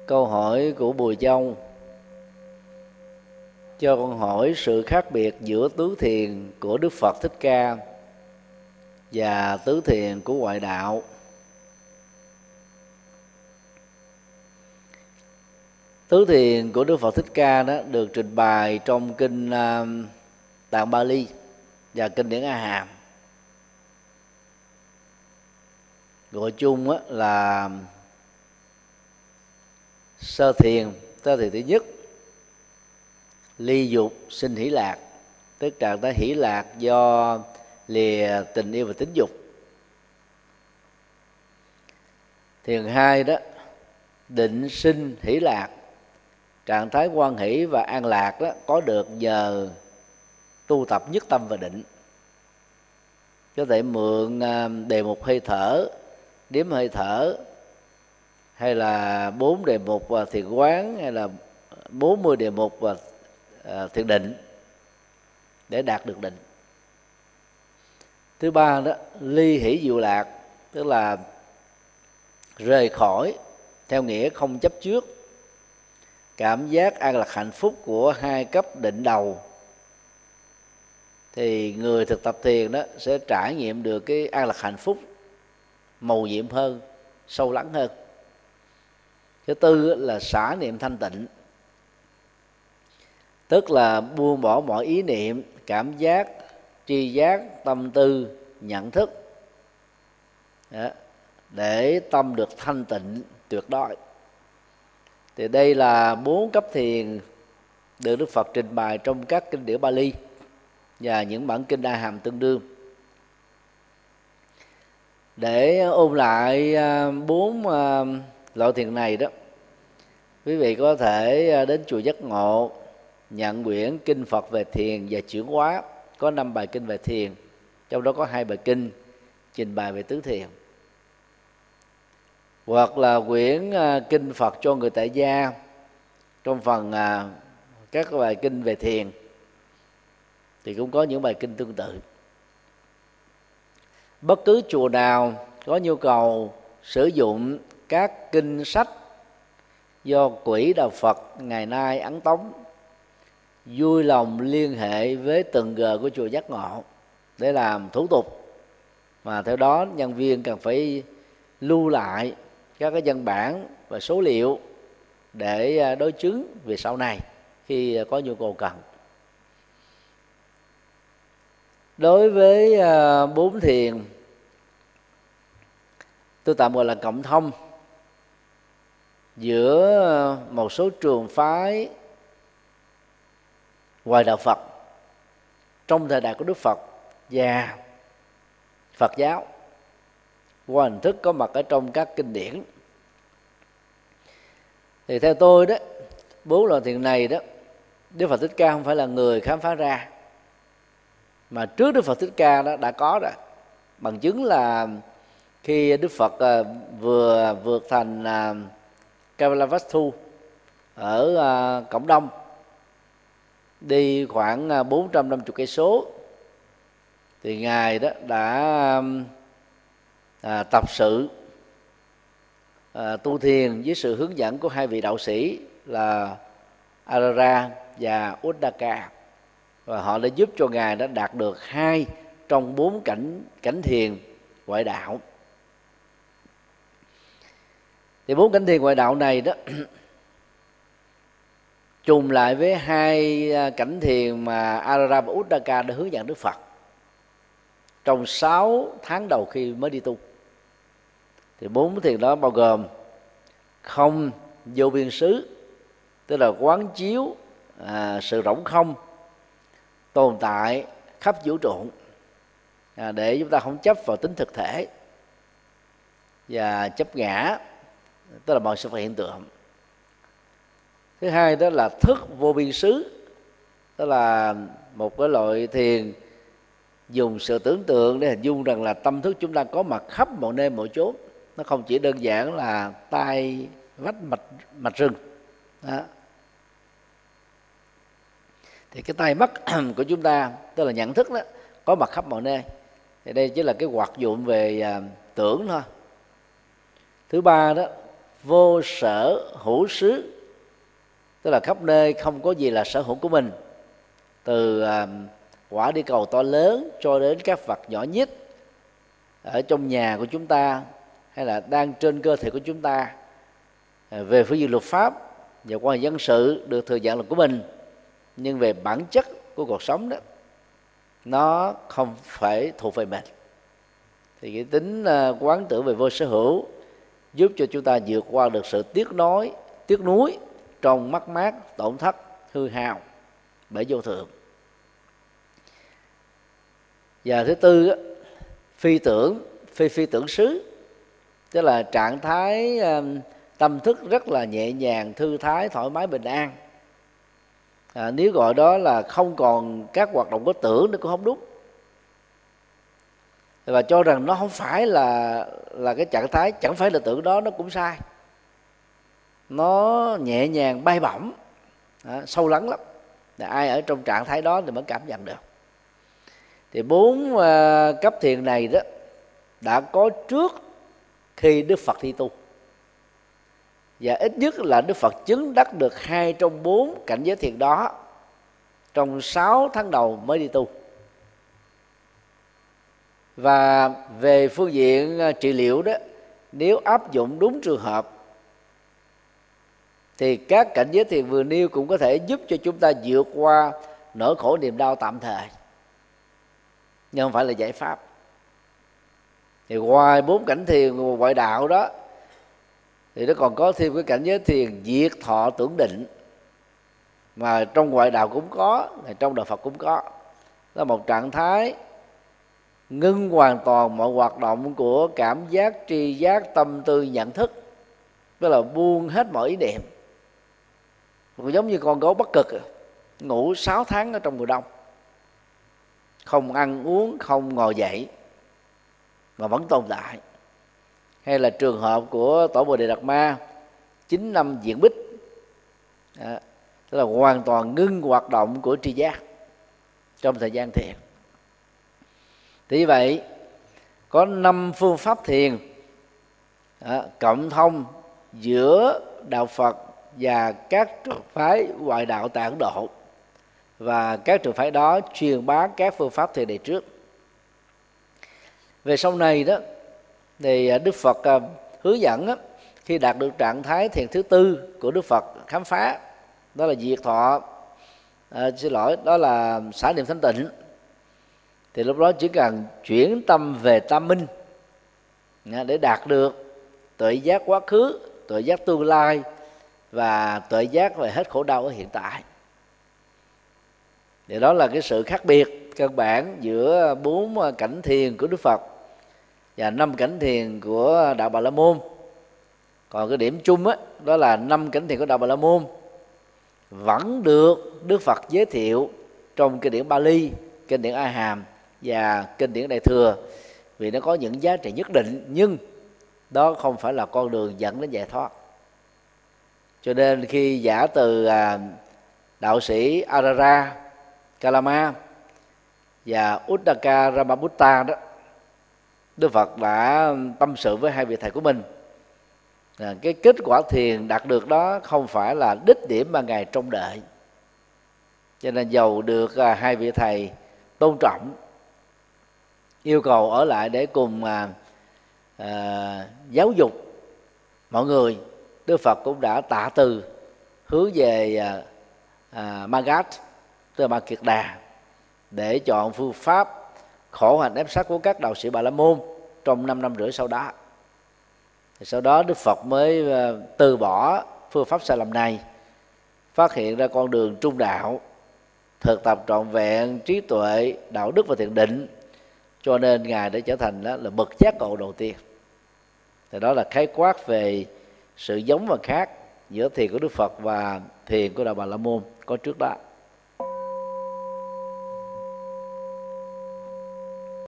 Câu hỏi của Bùi Châu cho con hỏi sự khác biệt giữa tứ thiền của Đức Phật Thích Ca và tứ thiền của ngoại đạo. Tứ thiền của Đức Phật Thích Ca đó được trình bày trong kinh Tạng Bali và kinh điển A Hàm, gọi chung là sơ thiền thứ nhất, ly dục sinh hỷ lạc, tức trạng thái hỷ lạc do lìa tình yêu và tính dục. Thiền hai đó, định sinh hỷ lạc, trạng thái hoan hỷ và an lạc đó có được nhờ tu tập nhất tâm và định. Có thể mượn đề mục hơi thở, đếm hơi thở, hay là 4 đề mục thiền quán, hay là 40 đề mục thiền định để đạt được định. Thứ ba đó, ly hỷ diệu lạc, tức là rời khỏi theo nghĩa không chấp trước cảm giác an lạc hạnh phúc của hai cấp định đầu, thì người thực tập thiền đó sẽ trải nghiệm được cái an lạc hạnh phúc mầu nhiệm hơn, sâu lắng hơn. Thứ tư là xả niệm thanh tịnh, tức là buông bỏ mọi ý niệm, cảm giác, tri giác, tâm tư, nhận thức đó, để tâm được thanh tịnh tuyệt đối. Thì đây là 4 cấp thiền được Đức Phật trình bày trong các kinh điển Bali và những bản kinh A Hàm tương đương. Để ôn lại 4 loại thiền này đó, quý vị có thể đến chùa Giác Ngộ nhận quyển kinh Phật về thiền và chuyển hóa, có 5 bài kinh về thiền, trong đó có 2 bài kinh trình bày về tứ thiền. Hoặc là quyển kinh Phật cho người tại gia, trong phần các bài kinh về thiền thì cũng có những bài kinh tương tự. Bất cứ chùa nào có nhu cầu sử dụng các kinh sách do Quỹ Đạo Phật ngày nay ấn tống, vui lòng liên hệ với từng G của chùa Giác Ngộ để làm thủ tục, mà theo đó nhân viên cần phải lưu lại các cái văn bản và số liệu để đối chứng về sau này khi có nhu cầu cần. Đối với 4 thiền, tôi tạm gọi là cộng thông giữa một số trường phái ngoài đạo Phật trong thời đại của Đức Phật và Phật giáo qua hình thức có mặt ở trong các kinh điển. Thì theo tôi đó, 4 loại thiền này đó, Đức Phật Thích Ca không phải là người khám phá ra, mà trước Đức Phật Thích Ca đó đã có rồi. Bằng chứng là khi Đức Phật vừa vượt thành Kavalavastu ở Cổng Đông, đi khoảng 450 cây số, thì Ngài đó đã tập sự tu thiền với sự hướng dẫn của 2 vị đạo sĩ là Arara và Uddaka, và họ đã giúp cho Ngài đã đạt được 2 trong 4 cảnh thiền ngoại đạo. Thì 4 cảnh thiền ngoại đạo này đó trùng lại với 2 cảnh thiền mà Arara và Uddaka đã hướng dẫn Đức Phật trong 6 tháng đầu khi mới đi tu. Thì 4 thiền đó bao gồm không vô biên xứ, tức là quán chiếu sự rỗng không tồn tại khắp vũ trụ, để chúng ta không chấp vào tính thực thể và chấp ngã, tức là mọi sự vật hiện tượng. Thứ hai đó là thức vô biên xứ, tức là một cái loại thiền dùng sự tưởng tượng để hình dung rằng là tâm thức chúng ta có mặt khắp mọi nơi mọi chốn, nó không chỉ đơn giản là tai vách mạch rừng đó. Thì cái tai mắt của chúng ta, tức là nhận thức đó, có mặt khắp mọi nơi. Thì đây chỉ là cái hoạt dụng về tưởng thôi. Thứ ba đó, vô sở hữu xứ, tức là khắp nơi không có gì là sở hữu của mình, từ quả địa cầu to lớn cho đến các vật nhỏ nhất ở trong nhà của chúng ta hay là đang trên cơ thể của chúng ta. Về phương diện luật pháp và quan hệ dân sự được thừa nhận là của mình, nhưng về bản chất của cuộc sống đó, nó không phải thuộc về mình. Thì cái tính quán tưởng về vô sở hữu giúp cho chúng ta vượt qua được sự tiếc nuối trong mất mát, tổn thất, hư hao bởi vô thường. Và thứ tư, phi tưởng xứ, tức là trạng thái tâm thức rất là nhẹ nhàng, thư thái, thoải mái, bình an. Nếu gọi đó là không còn các hoạt động có tưởng nó cũng không đúng, và cho rằng nó không phải là cái trạng thái, chẳng phải là tưởng đó, nó cũng sai. Nó nhẹ nhàng bay bổng, sâu lắng lắm. Ai ở trong trạng thái đó thì mới cảm nhận được. Thì 4 cấp thiền này đó đã có trước khi Đức Phật thi tu, và ít nhất là Đức Phật chứng đắc được 2 trong 4 cảnh giới thiền đó trong 6 tháng đầu mới đi tu. Và về phương diện trị liệu đó, nếu áp dụng đúng trường hợp thì các cảnh giới thiền vừa nêu cũng có thể giúp cho chúng ta vượt qua nỗi khổ niềm đau tạm thời, nhưng không phải là giải pháp. Thì ngoài 4 cảnh thiền ngoại đạo đó thì nó còn có thêm cái cảnh giới thiền diệt thọ tưởng định, mà trong ngoại đạo cũng có, trong đạo Phật cũng có. Đó là một trạng thái ngưng hoàn toàn mọi hoạt động của cảm giác, tri giác, tâm tư, nhận thức, tức là buông hết mọi ý niệm. Giống như con gấu Bắc Cực ngủ 6 tháng ở trong mùa đông, không ăn uống, không ngồi dậy mà vẫn tồn tại. Hay là trường hợp của Tổ Bồ Đề Đạt Ma 9 năm diện bích, tức là hoàn toàn ngưng hoạt động của tri giác trong thời gian thiền. Thì như vậy có 5 phương pháp thiền cộng thông giữa đạo Phật và các trường phái ngoại đạo tại Ấn Độ, và các trường phái đó truyền bá các phương pháp thiền này trước. Về sau này đó thì Đức Phật hướng dẫn khi đạt được trạng thái thiền thứ tư của Đức Phật khám phá, đó là diệt thọ, đó là xả niệm thanh tịnh, thì lúc đó chỉ cần chuyển tâm về tam minh để đạt được tuệ giác quá khứ, tuệ giác tương lai và tuệ giác về hết khổ đau ở hiện tại. Thì đó là cái sự khác biệt căn bản giữa 4 cảnh thiền của Đức Phật và 5 cảnh thiền của đạo Bà La Môn. Còn cái điểm chung đó là 5 cảnh thiền của đạo Bà La Môn vẫn được Đức Phật giới thiệu trong kinh điển Bali, kinh điển A Hàm và kinh điển Đại Thừa, vì nó có những giá trị nhất định, nhưng đó không phải là con đường dẫn đến giải thoát. Cho nên khi giả từ đạo sĩ Arara Kalama và Uddaka Ramabutta đó, Đức Phật đã tâm sự với 2 vị thầy của mình cái kết quả thiền đạt được đó không phải là đích điểm mà Ngài trông đợi. Cho nên dầu được 2 vị thầy tôn trọng, yêu cầu ở lại để cùng giáo dục mọi người, Đức Phật cũng đã tạ từ hướng về Magat, tức là Ma Kiệt Đà, để chọn phương pháp khổ hạnh ép sát của các đạo sĩ Bà La Môn trong 5 năm rưỡi sau đó. Thì sau đó Đức Phật mới từ bỏ phương pháp sai lầm này, phát hiện ra con đường trung đạo, thực tập trọn vẹn trí tuệ, đạo đức và thiền định. Cho nên Ngài đã trở thành là bậc giác ngộ đầu tiên. Thì đó là khái quát về sự giống và khác giữa thiền của Đức Phật và thiền của đạo Bà La Môn có trước đó.